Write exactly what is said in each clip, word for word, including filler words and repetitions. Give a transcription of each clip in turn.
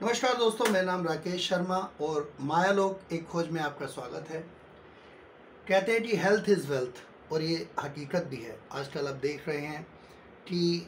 नमस्कार दोस्तों, मेरा नाम राकेश शर्मा और मायालोक एक खोज में आपका स्वागत है। कहते हैं कि हेल्थ इज़ वेल्थ, और ये हकीकत भी है। आजकल आप देख रहे हैं कि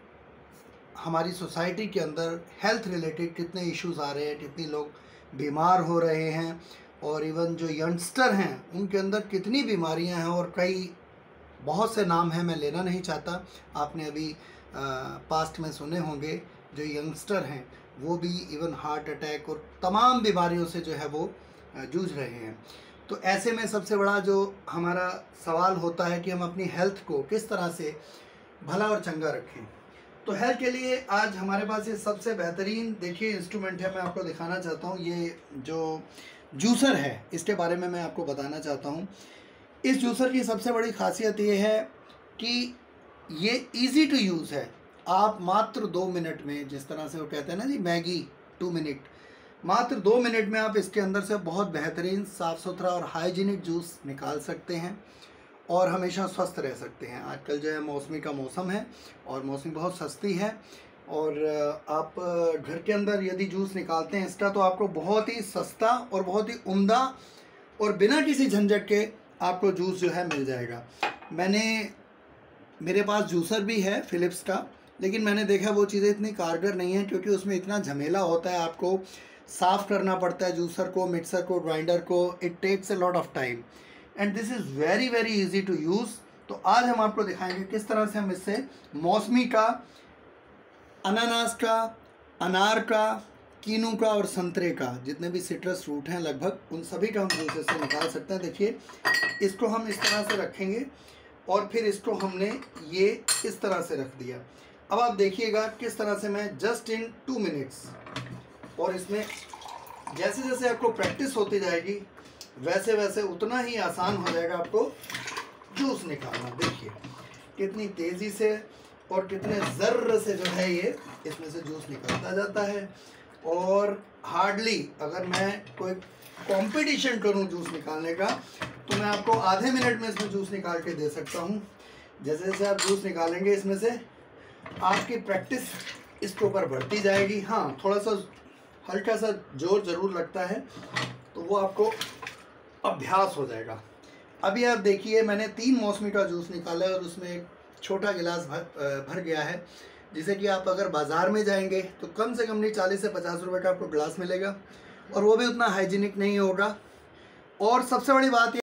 हमारी सोसाइटी के अंदर हेल्थ रिलेटेड कितने इश्यूज आ रहे हैं, कितने लोग बीमार हो रहे हैं, और इवन जो यंगस्टर हैं उनके अंदर कितनी बीमारियां हैं। और कई बहुत से नाम हैं, मैं लेना नहीं चाहता। आपने अभी पास्ट में सुने होंगे, जो यंगस्टर हैं वो भी इवन हार्ट अटैक और तमाम बीमारियों से जो है वो जूझ रहे हैं। तो ऐसे में सबसे बड़ा जो हमारा सवाल होता है कि हम अपनी हेल्थ को किस तरह से भला और चंगा रखें। तो हेल्थ के लिए आज हमारे पास ये सबसे बेहतरीन देखिए इंस्ट्रूमेंट है। मैं आपको दिखाना चाहता हूँ, ये जो जूसर है इसके बारे में मैं आपको बताना चाहता हूँ। इस जूसर की सबसे बड़ी खासियत ये है कि ये इजी टू यूज़ है। आप मात्र दो मिनट में, जिस तरह से वो कहते हैं ना जी, मैगी टू मिनट, मात्र दो मिनट में आप इसके अंदर से बहुत बेहतरीन साफ़ सुथरा और हाइजीनिक जूस निकाल सकते हैं और हमेशा स्वस्थ रह सकते हैं। आजकल जो है मौसमी का मौसम है और मौसमी बहुत सस्ती है, और आप घर के अंदर यदि जूस निकालते हैं इसका, तो आपको बहुत ही सस्ता और बहुत ही उम्दा और बिना किसी झंझट के आपको जूस जो है मिल जाएगा। मैंने मेरे पास जूसर भी है फ़िलिप्स का, लेकिन मैंने देखा वो चीज़ें इतनी कारगर नहीं है, क्योंकि उसमें इतना झमेला होता है। आपको साफ़ करना पड़ता है जूसर को, मिक्सर को, ग्राइंडर को। It takes a lot of time and this is very very easy to use. तो आज हम आपको दिखाएंगे किस तरह से हम इससे मौसमी का, अनानास का, अनार का, कीनू का और संतरे का, जितने भी सिट्रस फ्रूट हैं लगभग, उन सभी का हम जूस से निकाल सकते हैं। देखिए, इसको हम इस तरह से रखेंगे और फिर इसको हमने ये इस तरह से रख दिया। अब आप देखिएगा किस तरह से मैं जस्ट इन टू मिनट्स, और इसमें जैसे जैसे आपको प्रैक्टिस होती जाएगी वैसे वैसे उतना ही आसान हो जाएगा आपको जूस निकालना। देखिए कितनी तेज़ी से और कितने ज़र्र से जो है ये इसमें से जूस निकलता जाता है। और हार्डली अगर मैं कोई कंपटीशन करूं जूस निकालने का, तो मैं आपको आधे मिनट में इसमें जूस निकाल के दे सकता हूं। जैसे जैसे आप जूस निकालेंगे इसमें से, आपकी प्रैक्टिस इसके ऊपर बढ़ती जाएगी। हाँ, थोड़ा सा हल्का सा जोर ज़रूर लगता है, तो वो आपको अभ्यास हो जाएगा। अभी आप देखिए, मैंने तीन मौसमी का जूस निकाला है और उसमें एक छोटा गिलास भर भर गया है, जिसे कि आप अगर बाज़ार में जाएंगे तो कम से कम नहीं चालीस से पचास रुपए का आपको गिलास मिलेगा, और वो भी उतना हाइजीनिक नहीं होगा। और सबसे बड़ी बात